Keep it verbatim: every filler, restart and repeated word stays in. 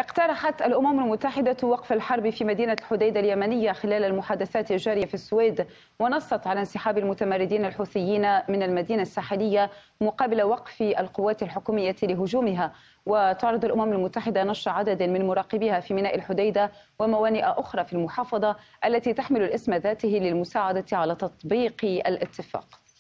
اقترحت الأمم المتحدة وقف الحرب في مدينة الحديدة اليمنية خلال المحادثات الجارية في السويد، ونصت على انسحاب المتمردين الحوثيين من المدينة الساحلية مقابل وقف القوات الحكومية لهجومها. وتعرض الأمم المتحدة نشر عدد من مراقبيها في ميناء الحديدة وموانئ أخرى في المحافظة التي تحمل الاسم ذاته للمساعدة على تطبيق الاتفاق.